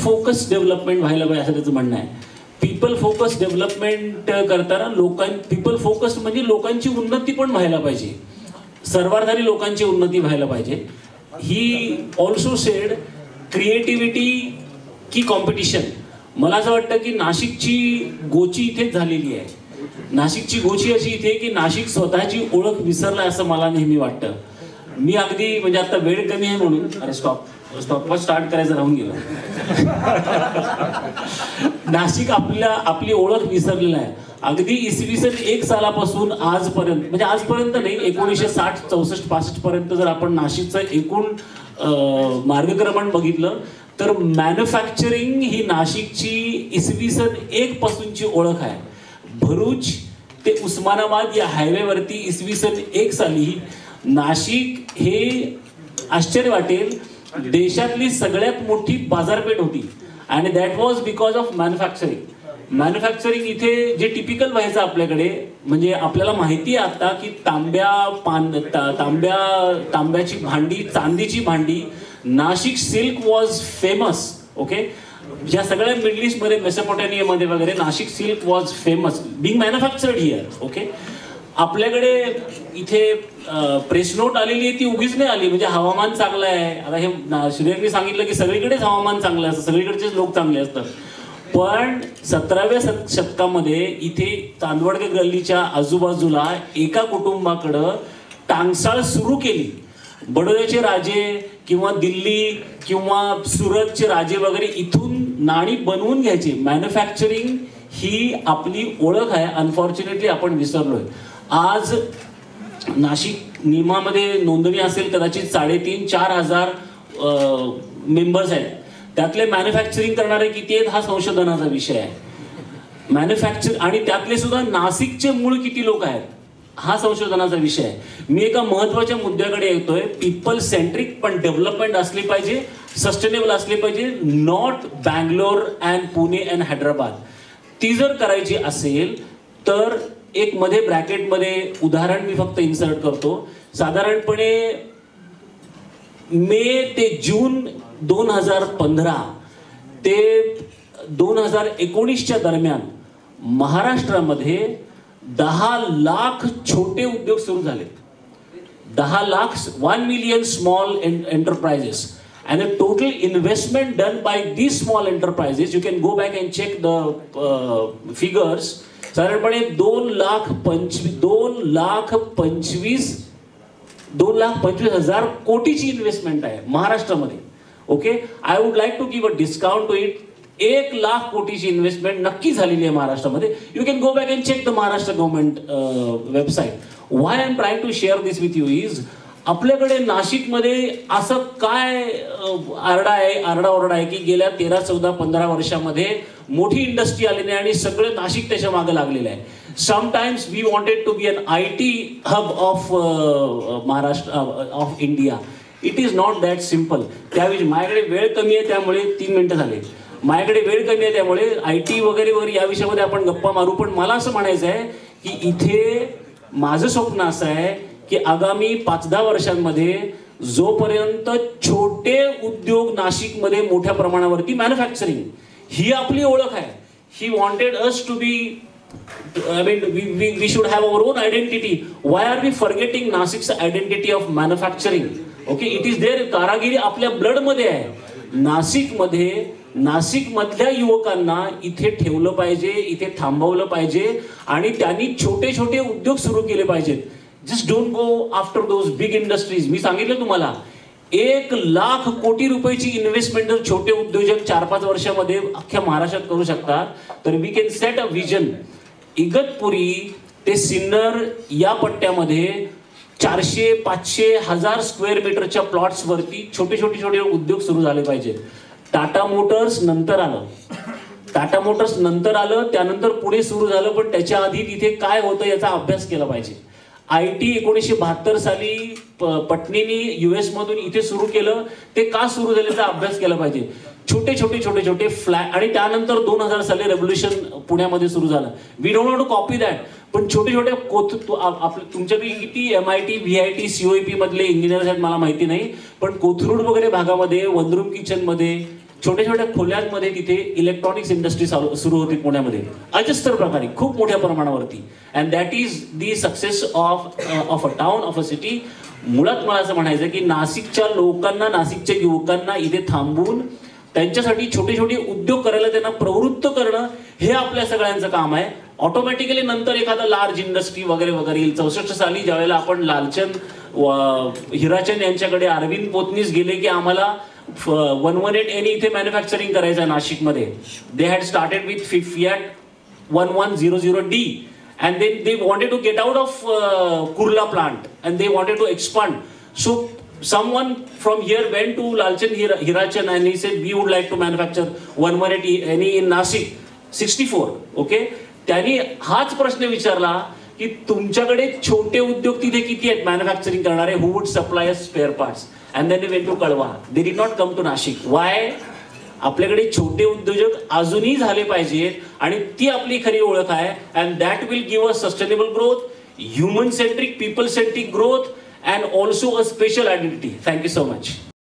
Focus development व्हायला पाहिजे असं त्याचं म्हणणं आहे. पीपल फोकस डेव्हलपमेंट करताना पीपल फोकस म्हणजे लोकांची उन्नती पण व्हायला पाहिजे, सर्वाधारी लोकांची उन्नती व्हायला पाहिजे. ही ऑल्सो सेड क्रिएटिव्हिटी की कॉम्पिटिशन. मला असं वाटतं की नाशिकची गोची इथेच झालेली आहे. नाशिकची गोची अशी इथे की नाशिक स्वतःची ओळख विसरला असं मला नेहमी वाटतं. मी अगदी म्हणजे आता वेळ कमी आहे म्हणून अरे स्टॉपवर स्टार्ट करायचं राहून गेलं. नाशिक आपली ओळख विसरलेला आहे. अगदी इसवी सन 1 सालापासून आजपर्यंत, म्हणजे आजपर्यंत नाही, 1960, 64, 65 पर्यंत जर आपण नाशिकचं एकूण मार्गक्रमण बघितलं तर मॅन्युफॅक्चरिंग ही नाशिकची इसवी सन 1 पासूनची ओळख आहे. भरूच ते उस्मानाबाद या हायवेवरती इसवी सन 1 साली नाशिक हे आश्चर्य वाटेल देशातली सगळ्यात मोठी बाजारपेठ होती. आणि that was because of manufacturing. Manufacturing इथे जे टिपिकल व्हायचं आपल्याकडे, म्हणजे आपल्याला माहिती आहे आता की तांब्याची भांडी, चांदीची भांडी, Nashik silk was famous. Okay, या सगळ्या मिडल ईस्टमध्ये, मेसोपोटेमियामध्ये वगैरे Nashik silk was famous being manufactured here. Okay, आपल्याकडे इथे प्रेस नोट आलेली आहे ती उगीच नाही आली, म्हणजे हवामान चांगलं आहे. आता हे श्रेयसनी सांगितलं की सगळीकडेच हवामान चांगलं असतं, सगळीकडचेच लोक चांगले असतात. पण 17व्या शतकामध्ये इथे चांदवड गल्लीच्या आजूबाजूला एका कुटुंबाकडं टांगसाळ सुरू केली. बडोद्याचे राजे किंवा दिल्ली किंवा सुरतचे राजे वगैरे इथून नाणी बनवून घ्यायचे. मॅन्युफॅक्चरिंग ही आपली ओळख आहे, अनफॉर्च्युनेटली आपण विसरलोय. आज नाशिक निमामध्ये नोंदणी असेल कदाचित 3,500-4 हजार मेंबर्स आहेत. त्यातले मॅन्युफॅक्चरिंग करणारे किती आहेत हा संशोधनाचा विषय आहे. आणि त्यातले सुद्धा नाशिकचे मूळ किती लोक आहेत हा संशोधनाचा विषय आहे. मी एका महत्वाच्या मुद्द्याकडे येतोय. पीपल सेंट्रिक पण डेव्हलपमेंट असली पाहिजे, सस्टेनेबल असली पाहिजे. Not Bangalore and Pune and Hyderabad. ती जर करायची असेल तर एक मध्ये ब्रॅकेटमध्ये उदाहरण मी फक्त इन्सर्ट करतो. साधारणपणे मे ते जून 2015 ते 2019च्या दरम्यान महाराष्ट्रामध्ये 10 लाख छोटे उद्योग सुरू झाले. 10 lakh, 1 million small enterprises, and the total investment done by these small enterprises, you can go back and check the figures. साधारणपणे 2,25,000 कोटीची इन्व्हेस्टमेंट आहे महाराष्ट्रामध्ये. Okay, I would like to give a discount to it. 1 lakh कोटीची investment नक्की झालेली आहे महाराष्ट्रामध्ये. You can go back and check the Maharashtra government website. Why I am trying to share this with you is, आपल्याकडे नाशिकमध्ये असं काय आरडाओरडा आहे की गेल्या 13, 14, 15 वर्षामध्ये मोठी इंडस्ट्री आली नाही आणि सगळं नाशिक त्याच्या मागे लागलेलं आहे. Sometimes we wanted to be an IT hub of Maharashtra, of India. It is not that simple. त्यावेळी माझ्याकडे वेळ कमी आहे त्यामुळे 3 मिनिटं झाले. माझ्याकडे वेळ कमी आहे त्यामुळे IT वगैरे या विषयामध्ये आपण गप्पा मारू. पण मला असं म्हणायचं आहे की इथे माझं स्वप्न असं आहे की आगामी 5-10 वर्षांमध्ये जोपर्यंत छोटे उद्योग नाशिकमध्ये मोठ्या प्रमाणावरती, मॅन्युफॅक्चरिंग ही आपली ओळख आहे. He wanted us to be, I mean, we should have our own identity. Why are we forgetting Nasik's identity of manufacturing? Okay, it is there. कारागिरी आपल्या ब्लड मध्ये आहे. नाशिकमधल्या युवकांना इथे ठेवलं पाहिजे, इथे थांबवलं पाहिजे आणि त्यांनी छोटे छोटे उद्योग सुरू केले पाहिजेत. Just don't go after those big industries. मी सांगितलं तुम्हाला 1 लाख कोटी रुपयाची इन्व्हेस्टमेंट जर छोटे उद्योजक 4-5 वर्षामध्ये अख्ख्या महाराष्ट्रात करू शकतात तर we can set a vision. Igatpuri ते सिन्नर या पट्ट्यामध्ये 400, 500, 1000 स्क्वेअर मीटरच्या प्लॉट्सवरती छोटे उद्योग सुरू झाले पाहिजेत. टाटा मोटर्स नंतर आलं, त्यानंतर पुढे सुरू झालं. पण त्याच्या आधी तिथे काय होतं याचा अभ्यास केला पाहिजे. IT 1972 साली पटणीनी US मधून इथे सुरू केलं. ते का सुरू झाल्याचा अभ्यास केला पाहिजे. छोटे फ्लॅट. आणि त्यानंतर 2000 साली रेव्होल्युशन पुण्यामध्ये सुरू झालं. We don't want to copy that. पण छोटे तुमच्यापैकी किती MIT, VIT, COEP मधले इंजिनियर्स आहेत मला माहिती नाही. पण कोथरूड वगैरे भागामध्ये, वनरूम किचन मध्ये छोट्या छोट्या खोल्यांमध्ये तिथे इलेक्ट्रॉनिक्स इंडस्ट्री सुरू होती पुण्यामध्ये अजस्त्र प्रकारे खूप मोठ्या प्रमाणावरती. And that is the success of a town, of a city. मुळात मला असं म्हणायचं की नाशिकच्या लोकांना, नाशिकच्या युवकांना इथे थांबून त्यांच्यासाठी छोटे छोटे उद्योग करायला त्यांना प्रवृत्त करणं हे आपल्या सगळ्यांचं काम आहे. ऑटोमॅटिकली नंतर एखादा लार्ज इंडस्ट्री वगैरे वगैरे येईल. 64 साली ज्यावेळेला आपण लालचंद हिराचंद यांच्याकडे अरविंद पोतनीस गेले की आम्हाला 118 इथे मॅन्युफॅक्चरिंग करायचं आहे नाशिकमध्ये. They had started with Fiat 1100D and they wanted to get out of Kurla plant and they wanted to expand. So someone from here went to Lalchand Hirachand and he said we would like to manufacture 118 in Nashik 64. Okay, त्यांनी हाच प्रश्न विचारला की तुमच्याकडे छोटे उद्योग तिथे किती आहेत मॅन्युफॅक्चरिंग करणारे, who would supply us spare parts. And then they went to Kalwa. They did not come to Nashik. Why? आपल्याकडे छोटे उद्योजक अजूनही झाले पाहिजेत आणि ती आपली खरी ओळख आहे. And that will give a sustainable growth, human centric, people centric growth and also a special identity. Thank you so much.